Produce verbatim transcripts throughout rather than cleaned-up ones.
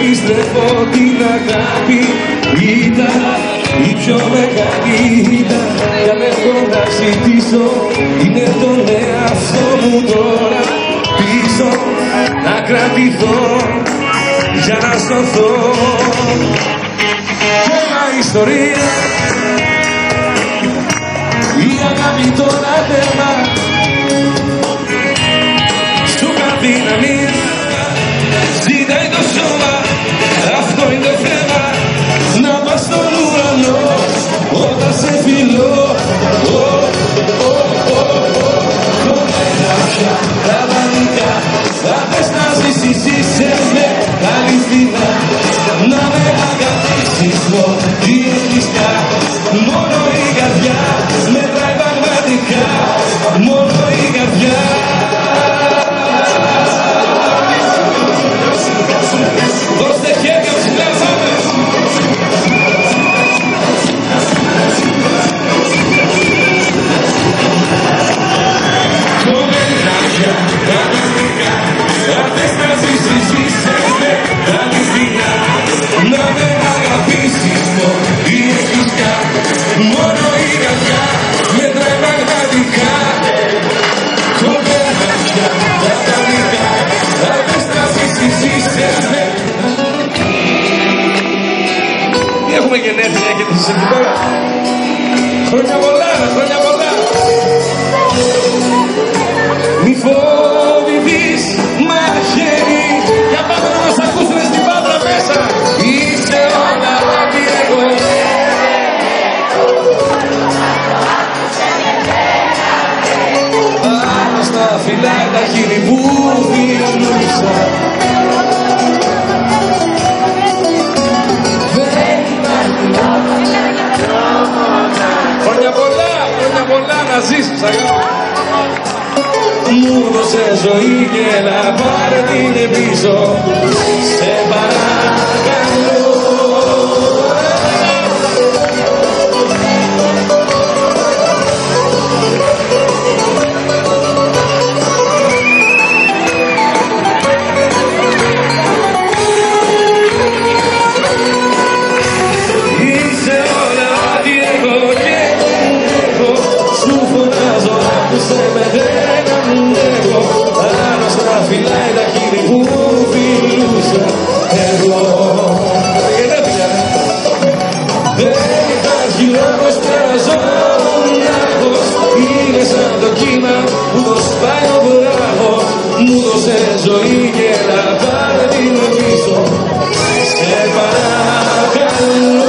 επιστρέφω την αγάπη. Ήταν η πιο μεγάλη ήταν. Για να έχω να ζητήσω είναι τον εαυτό μου τώρα πίσω. Να κρατηθώ για να σωθώ. Και μια ιστορία, η αγάπη τώρα τέρμα. Σου κάνει να μην ζητάει το σώμα. Αυτό είναι το θέμα. Να πας στον ουρανό όταν σε φιλώ. Κομμένα τα δανεικά. Θα πες να ζήσεις, είσαι με αληθινά. Να με αγαπήσεις ό,τι έχεις κάνει. Μόνο η καρδιά μετράει πραγματικά. Μόνο η καρδιά. Δώστε χέρια ψηλά, πάμε! Κομμενάκια, τα δανεικά. Θα θες να ζήσεις, είσαι με αληθινά. Να με αγαπήσεις ό,τι έχεις κάνει. Μόνο η καρδιά μετράει πραγματικά. Κομμενάκια, τα δανεικά. Θα θες να ζήσεις, είσαι με. Έχουμε γενέθλια και τις εκεί πέρα. Χρόνια πολλά, χρόνια πολλά. Μη φοβηθείς μαχαίρι. Για πάμε να μας ακούσουν στην Πάτρα μέσα. Είσαι όλα ό,τι εγώ. Πάνω στα φυλάει τα χείλη που φιλούσα. Χρόνια πολλά, χρόνια πολλά να ζήσεις αγάπη. Μου δώσε ζωή και να πάρε την πίσω. Σε παρακαλώ. Φυλάει τα χείλη που φιλούσα εγώ. Δεν υπάρχει λόγος πέρα ζώναχος. Είναι σαν το κύμα που το σπάει ο βράχος. Μου δώσε ζωή και να πάρε την πίσω. Σε παρακαλώ.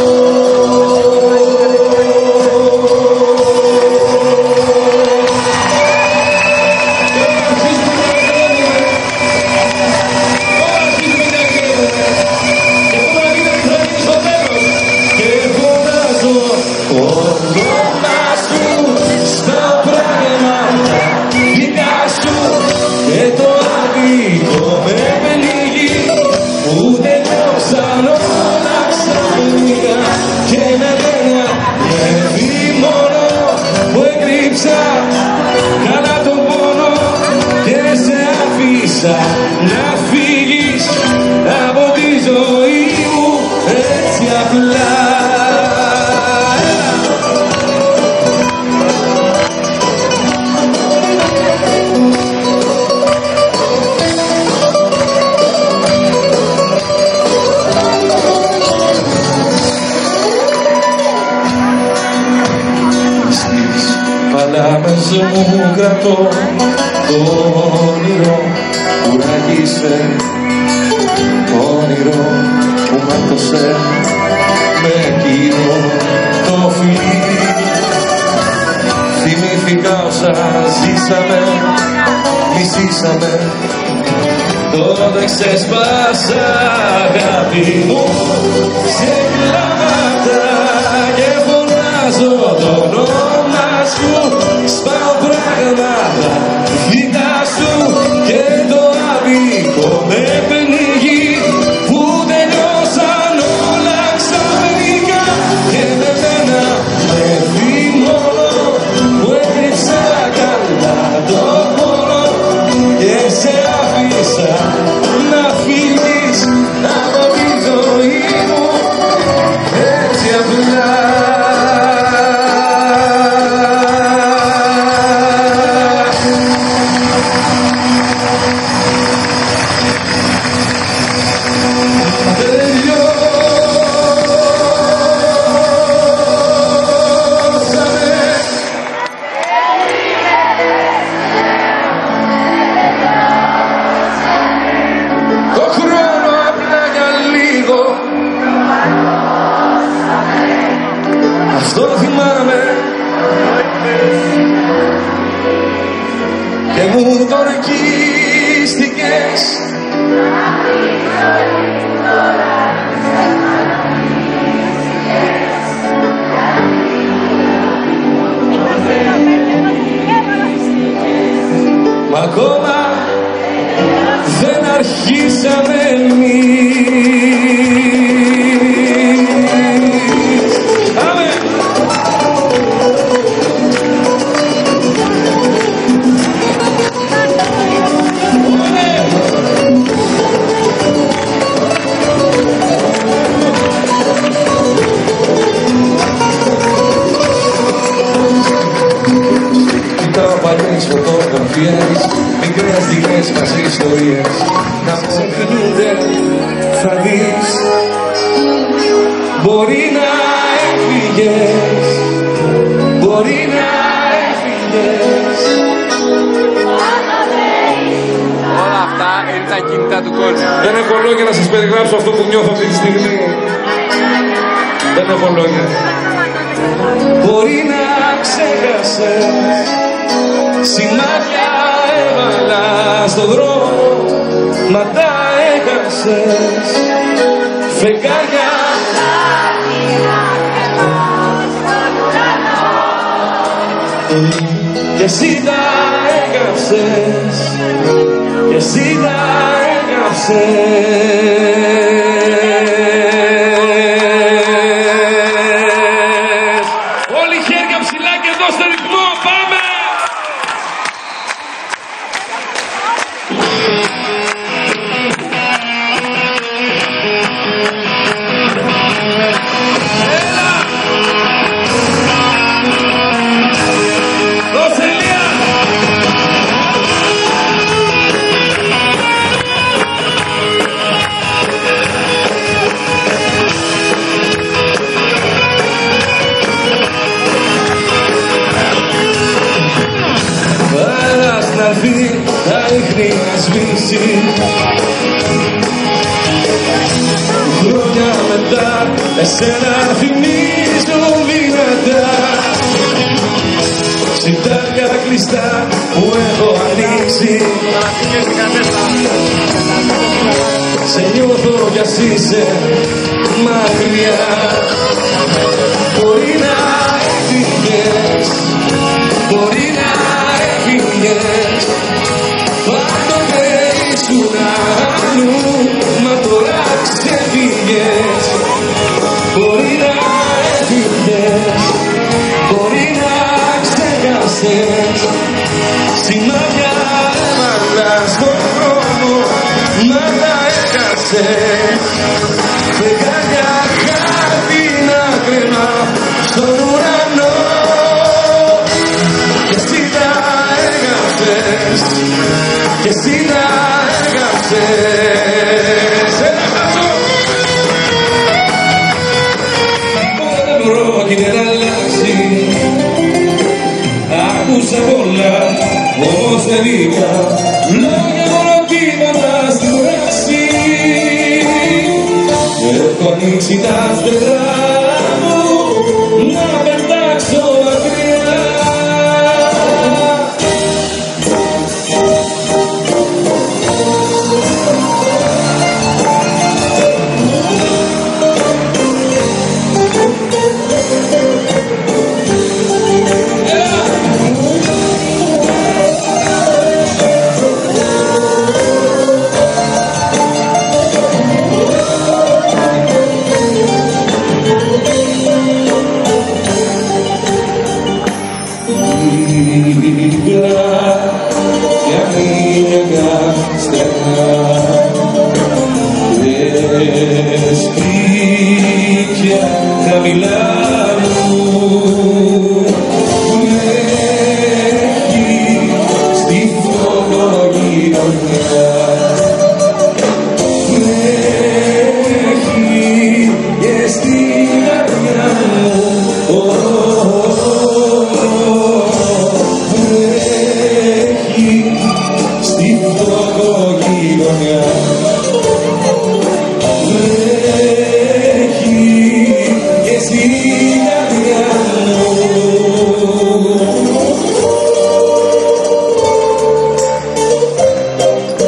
Να φύγεις από τη ζωή μου έτσι απλά. Στις παλάμες μου κρατώ το όνειρο που ράγισε, όνειρο που μάτωσε με εκείνο το φιλί. Θυμήθηκα όσα ζήσαμε, μισήσαμε, τότε ξεσπάσα αγάπη μου σε κλάματα και φωνάζω το όνομα σου. Σπάω πράγματα, κοιτάσου και το άδικο με πνίγει που τελειώσαν όλα ξαφνικά. Και με μένα με θυμώνω που έκρυψα καλά το πόνο και σε άφησα να φύγεις. θα δεις, μπορεί να έφυγες, μπορεί να έφυγες. Όλα αυτά είναι τα κινητά του κόσμου. Δεν έχω λόγια να σας περιγράψω αυτό που νιώθω αυτή τη στιγμή. Δεν έχω λόγια. Μπορεί να ξέχασες, σημάδια έβαλα στον δρόμο, μα τα έχασες. Φεγγάρια κι εσύ τα έχασες, κι εσύ τα έχασες. Όλοι χέρια ψηλά και δώστε ρυθμό, πάμε! Τα ίχνη να σβήσει, χρόνια μετά εσένα θυμίζουν δυνατά. Σιτάρια κλειστά που έχω ανοίξει, σε νιώθω κι ας είσαι μακριά. Μπορεί να έφυγες, μπορεί να έφυγες, πάντοτε ήσουν αλλού, μα τώρα ξεφύγες. Μπορεί να έφυγες, μπορεί να ξέχασες, σημάδια έβαλα στον δρόμο, μα τα έχασες. Φεγγάρια χάρτη να κρεμά στον ουρανό, κι εσύ τα έχασες, κι εσύ τα έχασες. Ένα χαρτό δεν πρόκειται να αλλάξει. Άκουσα πολλά, όμως δεν είπα λόγια, μόνο κύματα στην πράξη. Έχω ανοίξει τα φτερά μου να πετάξω μακριά.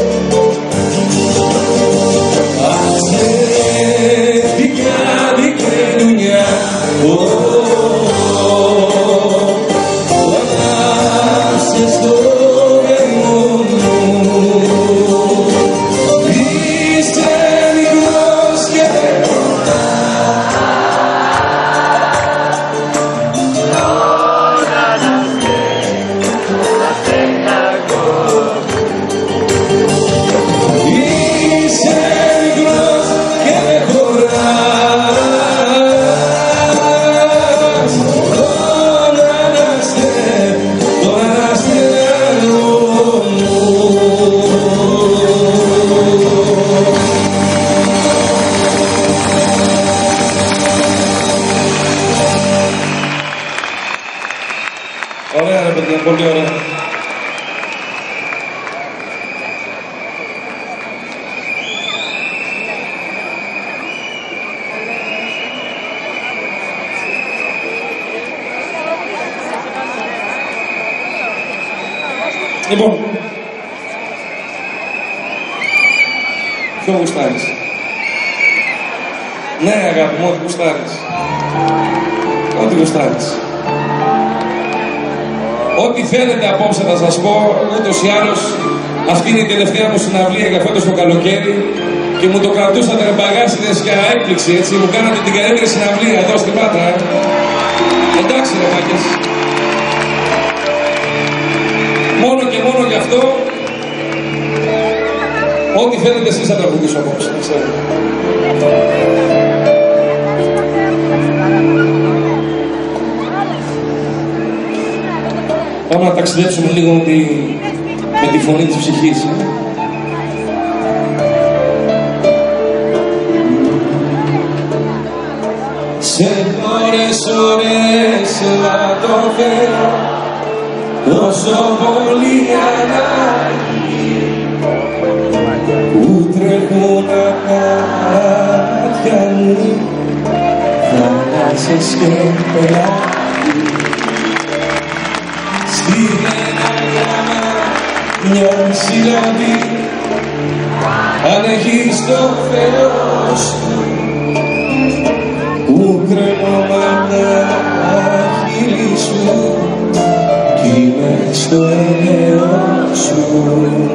Δικά, δικά πολύ ωραία. Λοιπόν, ποιο γουστάρεις? Ναι, αγάπη μου, ό,τι γουστάρεις. Ό,τι γουστάρεις. Ό,τι θέλετε απόψε θα σας πω, ούτως ή άλλως αυτή είναι η τελευταία μου συναυλία για φέτος το καλοκαίρι και μου το κρατούσατε μπαγάσιδες για έκπληξη, έτσι, μου κάνατε την καλύτερη συναυλία εδώ στην Πάτρα. Ε. Εντάξει ρε μάκες. Μόνο και μόνο γι' αυτό, ό,τι θέλετε εσείς θα τραγουδήσω απόψε, να ξέρετε. Πάμε να ταξιδέψουμε λίγο με τη, με τη φωνή της ψυχής. Ε? Σε ώρες, ώρες να το φέρω τόσο πολύ ανάγκη που τρέχουν τα μάτια μου θάλασσες και πελάτη. Στην ένα γράμμα μια συλλαβή αν έχεις το Θεό σου που κρεμόμαι τα χείλη σου κι είμαι στο έλεο σου.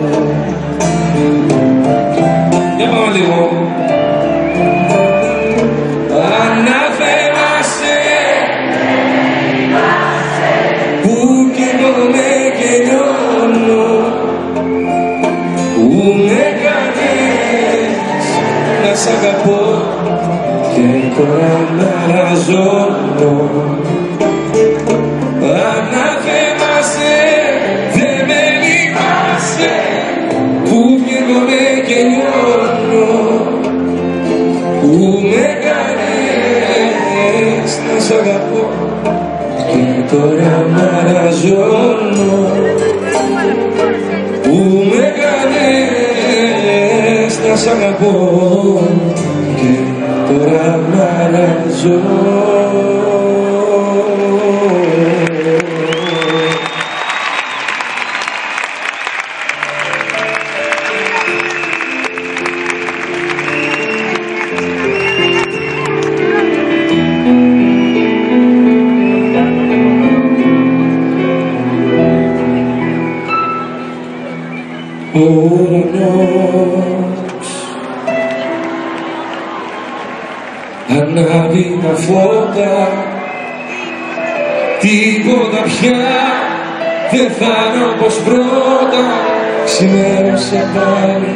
Για πάμε λίγο. Αναθέμασαι που καίγομαι και λιώνω που με κάνες να σ' αγαπώ και τώρα μαραζώνω. Αναθέμασαι, δεν με λυπάσαι που καίγομαι και λιώνω που με κάνες να σ' αγαπώ και τώρα μαραζώνω που με κάνες να σ' αγαπώ και τώρα μαραζώνω. Ο ουρανός ανάβει τα φώτα, τίποτα πια δεν θα είναι όπως πρώτα. Ξημέρωσε πάλι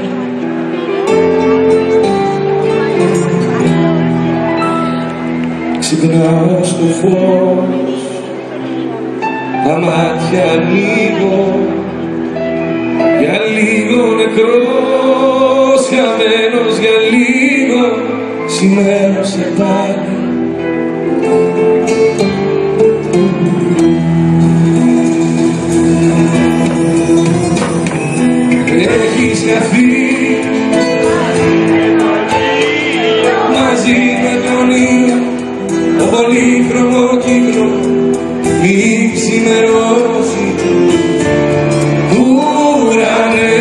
ξυπνάω στο φως, τα μάτια ανοίγω για λίγο νεκρός, χαμένος για λίγο, ξημέρωσε πάλι. Έχεις χαθεί μαζί με τον ήλιο, το πολύχρωμο κύκλο, μη ξημερώσει ουρανέ.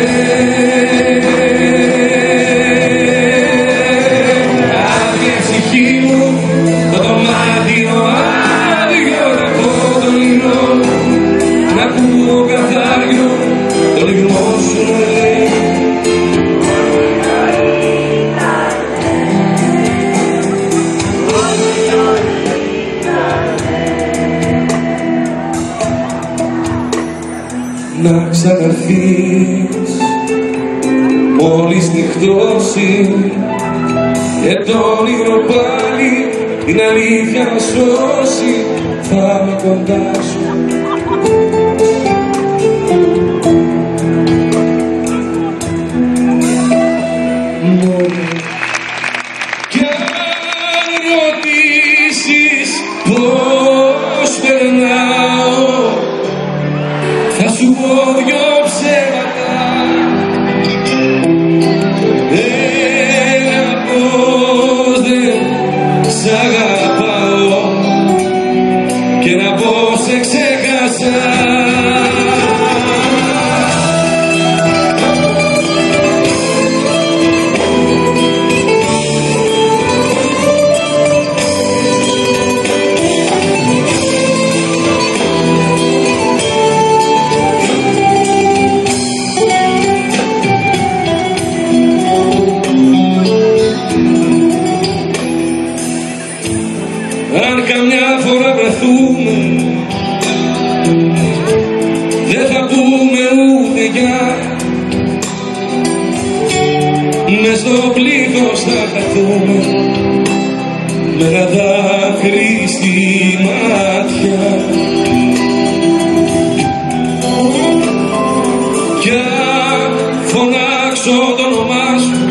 Άδεια ψυχή μου, το δωμάτιο άδειο, να πω το λιμνό, να ακούω καθάριο το λιμνό σου να λέει. Να ξαναρθείς μόλις νυχτώσει και το όνειρο πάλι την αλήθεια να σώσει, θα είμαι κοντά σου. Κι αν ρωτήσεις πώς περνάω, χαθούμε με ένα δάκρυ στη μάτια κι αν φωνάξω το όνομά σου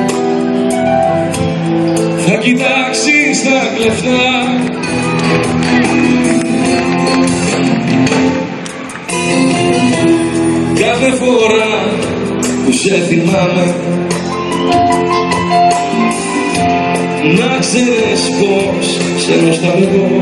θα κοιτάξεις τα κλεφτά κάθε φορά που σε θυμάμαι να ξέρεις πως σε νοσταλγώ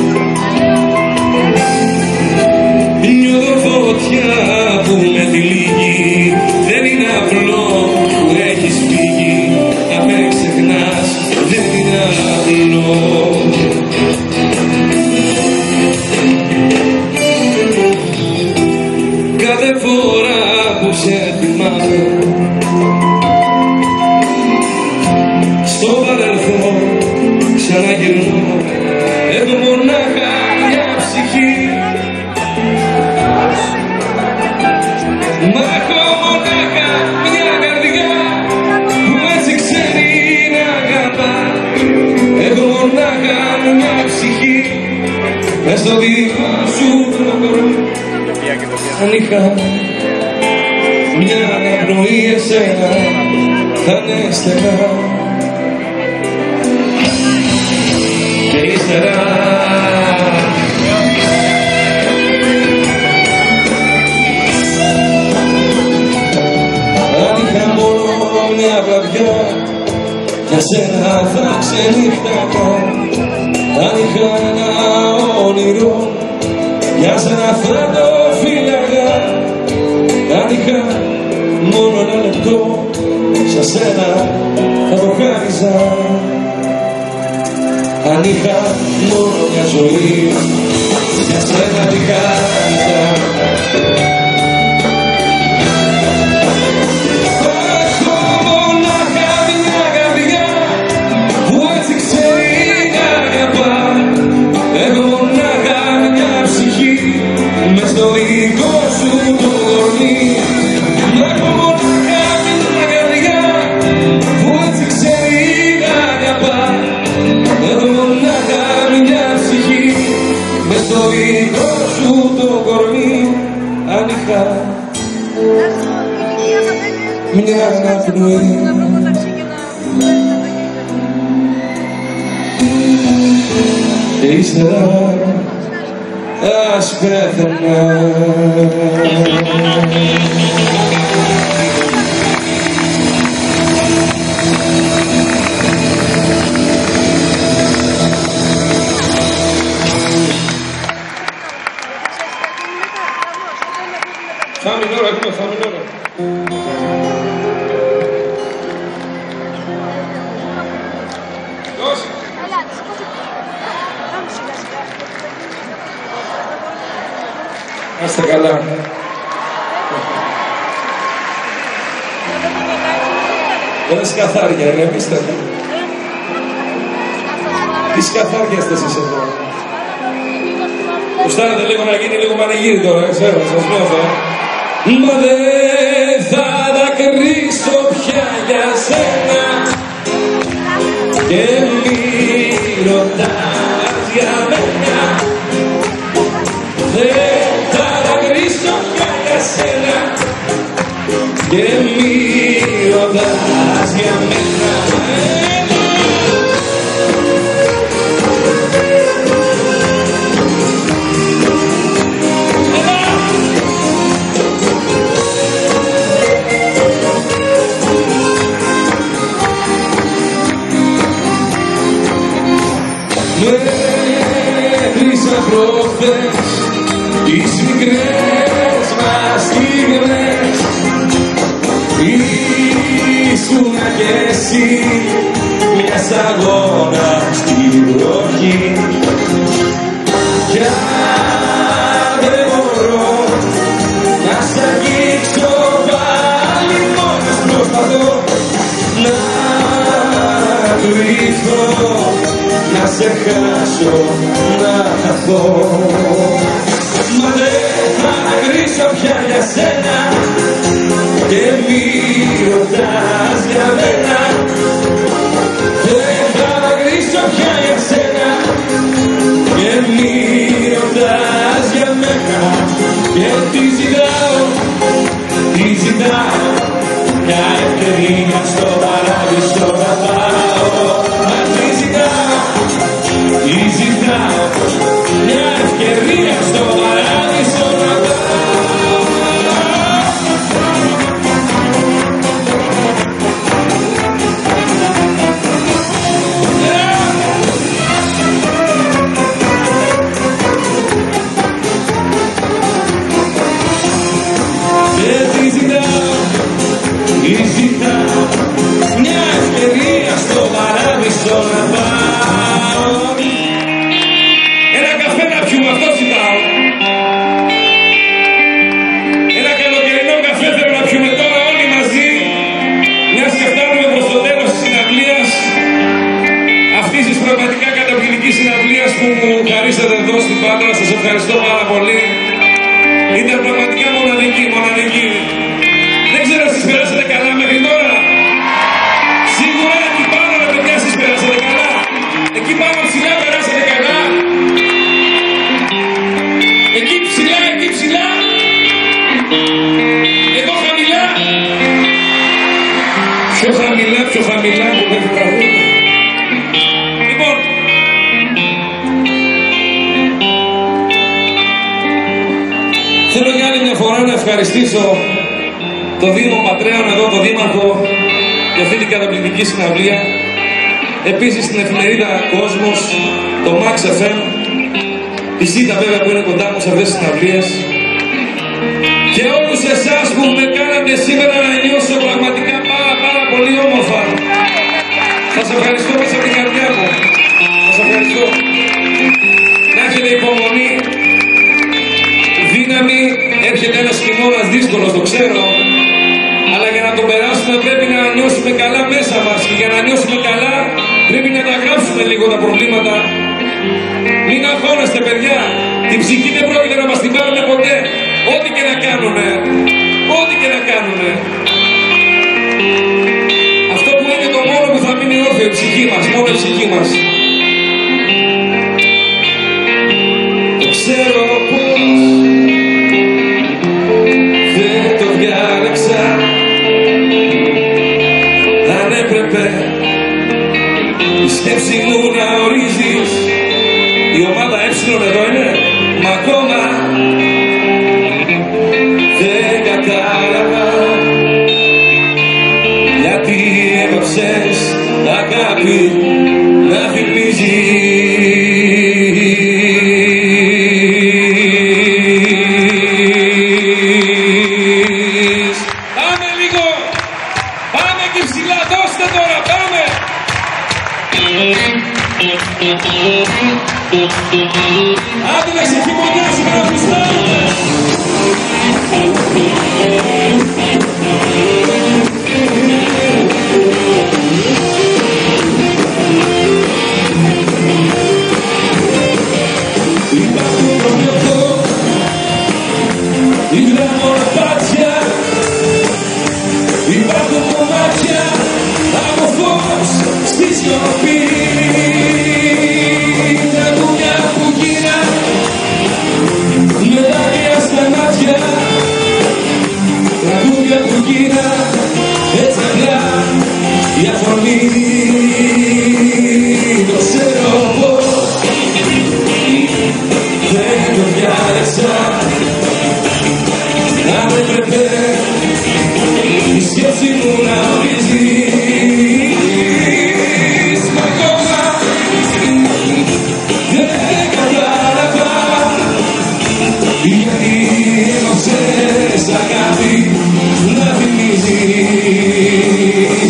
νιώθω φωτιά που με τυλίγει δεν είναι απλό που έχεις φύγει να με ξεχνάς δεν είναι απλό κάθε φορά που σε θυμάμαι στο παρελθόν ξαναγυρνώ έχω μονάχα μια ψυχή μα έχω μονάχα μια καρδιά που έτσι ξέρει να αγαπά έχω μονάχα μια ψυχή μες στο δικό σου το κορμί αν είχα μια αναπνοή εσένα θα είναι στενά και ύστερα αν είχα μόνο μια βραδιά για σένα θα ξενύχτακα αν είχα ένα όνειρο για σένα θα το φύλαγα αν είχα μόνο ένα λεπτό σε σένα θα το χάριζα αν είχα μόνο μια ζωή για σένα τη χάριζα έχω μονάχα μια καρδιά που έτσι ξέρει να αγαπά έχω μονάχα μια ψυχή μες στο δικό σου το κορμί έχω μονάχα μια καρδιά που έτσι ξέρει να αγαπά έχω μονάχα μια ψυχή μες στο δικό σου το κορμί αν είχα μια αναπνοή και ύστερα ας πέθαινα Φάμε ώρα, έχουμε φάμε ώρα. Δώσε. Να είστε καλά. Δεν είναι σκαθάρια, ηρεμήστε. Τι σκαθάρια είστε εσείς εδώ. Κουστάρετε λίγο να γίνει λίγο πανηγύρι τώρα, ξέρω, σας νιώθω. Μα δεν θα δακρύσω πια για σένα και μη ρωτάς για μένα. Δεν θα δακρύσω πια για σένα και μη ρωτάς για μένα. Μέτρησα προχθές τις μικρές μας στιγμές ήσουνα κι εσύ μια σταγόνα στην βροχή κι αν δεν μπορώ να σ' αγγίξω πάλι μόνος προσπαθώ να κρυφθώ να σε χάσω, να χαθώ. Μα δεν θα κρίσω πια για σένα και μη ρωτάς για μένα. παρήσατε εδώ στην Πάτρα. Σας ευχαριστώ πάρα πολύ. Ήταν πραγματικά μοναδική, μοναδική. Δεν ξέρω εσείς περάσατε καλά μέχρι τώρα. Σίγουρα εκεί πάνω ρε παιδιά εσείς περάσατε καλά. Εκεί πάνω ψηλά περάσατε καλά. Εκεί ψηλά, εκεί ψηλά. Εδώ χαμηλά. Πιο χαμηλά, πιο χαμηλά που μέχρι τραγούδι. Λοιπόν, θέλω για άλλη μια φορά να ευχαριστήσω το Δήμο Πατρέων εδώ, το Δήμαρχο, για αυτή την καταπληκτική συναυλία. Επίσης την εφημερίδα Κόσμος, το Max εφ εμ, τη ΣΥΤΑ βέβαια που είναι κοντά μου σε αυτές τις συναυλίες. Και όλους εσάς που με κάνατε σήμερα να νιώσω πραγματικά πάρα πάρα πολύ όμορφα. Σας ευχαριστώ μέσα από την καρδιά μου. Σας ευχαριστώ. Να έχετε υπομονή. Δύναμη, έρχεται ένας χειμώνας δύσκολος, το ξέρω. Αλλά για να τον περάσουμε πρέπει να νιώσουμε καλά μέσα μας. Και για να νιώσουμε καλά πρέπει να τα γράψουμε λίγο τα προβλήματα. Μην αγχώνεστε παιδιά. Την ψυχή δεν πρόκειται να μας την πάρουμε ποτέ. Ό,τι και να κάνουνε. Ό,τι και να κάνουνε. Αυτό που είναι το μόνο που θα μείνει όρθιο, η ψυχή μας. Μόνο η ψυχή μας. Το ξέρω πως δεν το διάλεξα. Αν έπρεπε η σκέψη μου να ορίζεις. Η ομάδα έψιλον εδώ είναι. Μα ακόμα δεν κατάλαβα γιατί έπαψες αγάπη να θυμίζεις. Πάμε λίγο. Πάμε και ψηλά. Δώστε τώρα. Πάμε. Άντε να ξεχειμονιάσουμε να φουστάρουμε. Υπάρχουν το νιώθω, υγρά μονοπάτια. Υπάρχουν κομμάτια από φως στη σιωπή. Τραγούδια που γίνα με δάκρυα στα μάτια. Τραγούδια που γίνα έτσι απλά η αφορμή. Το ξέρω πως δεν το διάλεξα. Αν έπρεπε η σκέψη μου να ορίζεις. Μα ακόμα δεν κατάλαβα γιατί έμαψες αγάπη να θυμίζεις.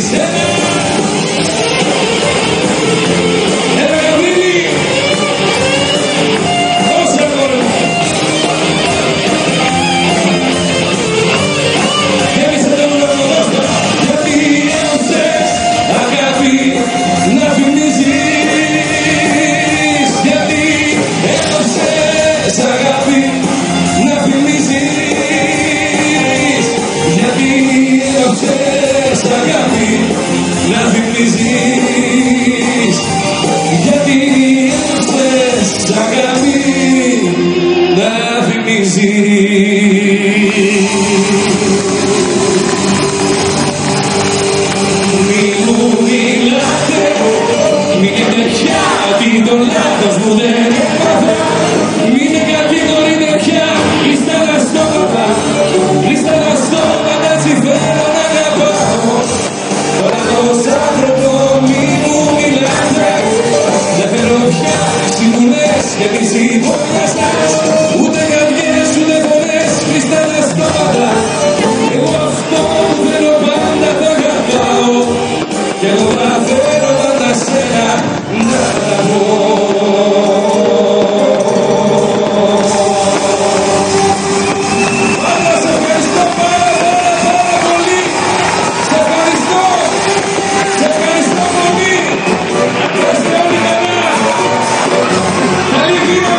Έλα Γαβρίλη, δώσε τώρα. Γέμισε το λόγο, δώστε. Γιατί έμαψες αγάπη να θυμίζεις. Γιατί έμαψες αγάπη να θυμίζεις. Γιατί έμαψες αγάπη να θυμίζεις. Γιατί έμαψες αγάπη να θυμίζεις. Μη μου μιλάτε, μην είναι πια ότι το λάθος μου δεν έπαθα. Μην είναι κατηγορείτε πια, κλείστε τα στόματα. Κλείστε τα στόματα, έτσι θέλω να αγαπάω. Τώρα ως άνθρωπο μη μου μιλάτε. Δεν θέλω πια συμβουλές και τις υπομοιαστές. Ούτε καρδιές ούτε φωνές, κλείστε τα στόματα. Εγώ αυτό που θέλω πάντα το αγαπάω. Και εγώ να θέλω πάντα σένα να τα πω. Πάντα σε ευχαριστώ πάρα πάρα πάρα πολύ. Σε ευχαριστώ. Σε ευχαριστώ πολύ. Να είστε όλοι καλά. Καλή βήμα.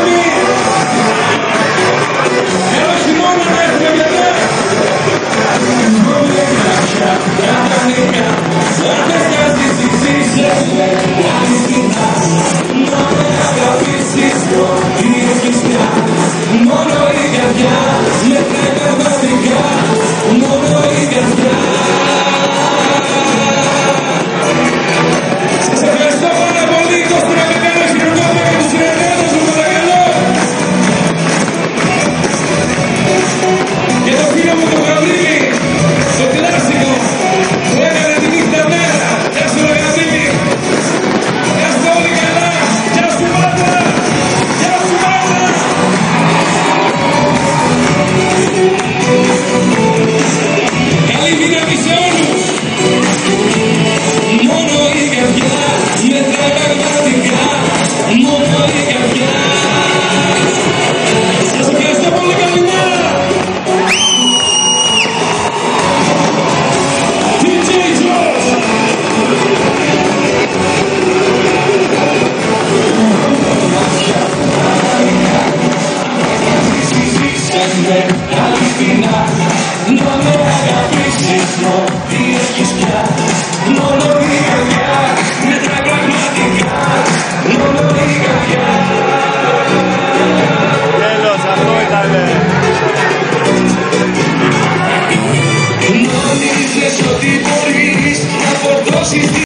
δώσεις